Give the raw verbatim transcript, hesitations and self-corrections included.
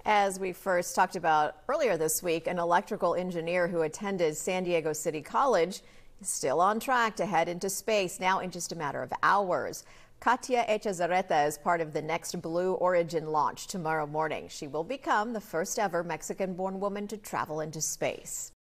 As we first talked about earlier this week, an electrical engineer who attended San Diego City College is still on track to head into space now in just a matter of hours. Katia Echazarreta is part of the next Blue Origin launch tomorrow morning. She will become the first ever Mexican-born woman to travel into space.